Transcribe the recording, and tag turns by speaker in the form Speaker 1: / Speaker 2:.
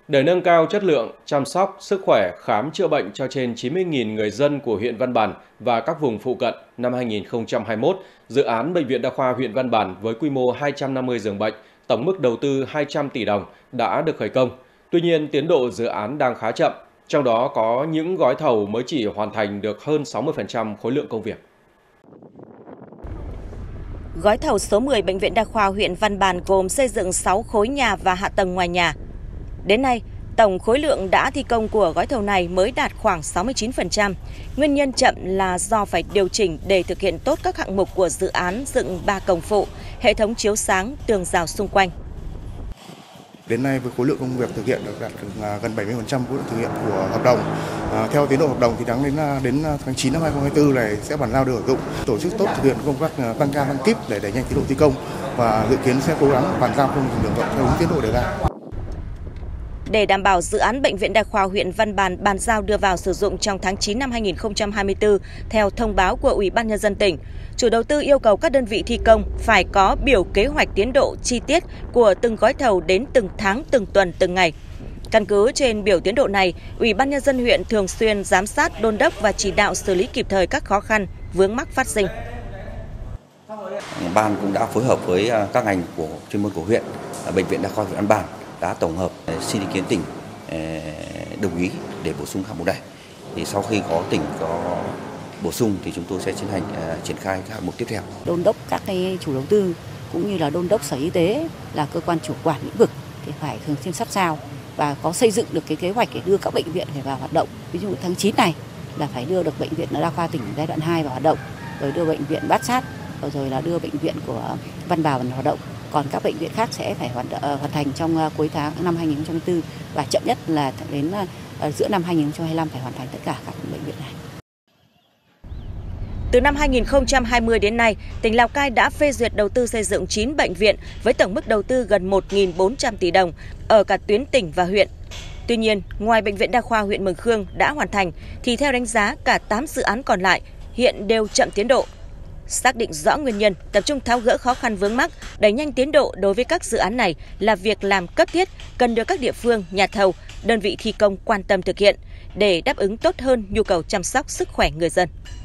Speaker 1: Để nâng cao chất lượng chăm sóc sức khỏe khám chữa bệnh cho trên 90.000 người dân của huyện Văn Bàn và các vùng phụ cận năm 2021, dự án Bệnh viện Đa khoa huyện Văn Bàn với quy mô 250 giường bệnh, tổng mức đầu tư 200 tỷ đồng đã được khởi công. Tuy nhiên, tiến độ dự án đang khá chậm, trong đó có những gói thầu mới chỉ hoàn thành được hơn 60% khối lượng công việc.
Speaker 2: Gói thầu số 10 Bệnh viện Đa khoa huyện Văn Bàn gồm xây dựng 6 khối nhà và hạ tầng ngoài nhà. Đến nay, tổng khối lượng đã thi công của gói thầu này mới đạt khoảng 69%. Nguyên nhân chậm là do phải điều chỉnh để thực hiện tốt các hạng mục của dự án dựng 3 cổng phụ, hệ thống chiếu sáng, tường rào xung quanh.
Speaker 3: Đến nay với khối lượng công việc thực hiện được đạt gần 70% khối lượng thực hiện của hợp đồng. Theo tiến độ hợp đồng thì đến tháng 9 năm 2024 này sẽ bàn giao đưa sử dụng, tổ chức tốt thực hiện công tác tăng ca tăng kíp để đẩy nhanh tiến độ thi công và dự kiến sẽ cố gắng bàn giao công trình theo đúng tiến độ đề ra.
Speaker 2: Để đảm bảo dự án Bệnh viện Đa khoa huyện Văn Bàn bàn giao đưa vào sử dụng trong tháng 9 năm 2024 theo thông báo của Ủy ban Nhân dân tỉnh, chủ đầu tư yêu cầu các đơn vị thi công phải có biểu kế hoạch tiến độ chi tiết của từng gói thầu đến từng tháng, từng tuần, từng ngày. Căn cứ trên biểu tiến độ này, Ủy ban Nhân dân huyện thường xuyên giám sát, đôn đốc và chỉ đạo xử lý kịp thời các khó khăn, vướng mắc phát sinh.
Speaker 4: Ban cũng đã phối hợp với các ngành của chuyên môn của huyện, Bệnh viện Đa khoa huyện Văn Bàn đã tổng hợp xin ý kiến tỉnh đồng ý để bổ sung hạng mục này. Thì sau khi có tỉnh có bổ sung thì chúng tôi sẽ triển khai các hạng mục tiếp theo.
Speaker 5: Đôn đốc các cái chủ đầu tư cũng như là đôn đốc Sở Y tế là cơ quan chủ quản lĩnh vực thì phải thường xuyên sát sao và có xây dựng được cái kế hoạch để đưa các bệnh viện vào hoạt động. Ví dụ tháng 9 này là phải đưa được bệnh viện Đa khoa tỉnh giai đoạn 2 vào hoạt động, rồi đưa bệnh viện Bát Sát, rồi là đưa bệnh viện của Văn Bảo vào hoạt động. Còn các bệnh viện khác sẽ phải hoàn thành trong cuối tháng năm 2024 và chậm nhất là đến giữa năm 2025 phải hoàn thành tất cả các bệnh viện này.
Speaker 2: Từ năm 2020 đến nay, tỉnh Lào Cai đã phê duyệt đầu tư xây dựng 9 bệnh viện với tổng mức đầu tư gần 1.400 tỷ đồng ở cả tuyến tỉnh và huyện. Tuy nhiên, ngoài Bệnh viện Đa khoa huyện Mường Khương đã hoàn thành, thì theo đánh giá cả 8 dự án còn lại hiện đều chậm tiến độ. Xác định rõ nguyên nhân, tập trung tháo gỡ khó khăn vướng mắc, đẩy nhanh tiến độ đối với các dự án này là việc làm cấp thiết cần được các địa phương, nhà thầu, đơn vị thi công quan tâm thực hiện để đáp ứng tốt hơn nhu cầu chăm sóc sức khỏe người dân.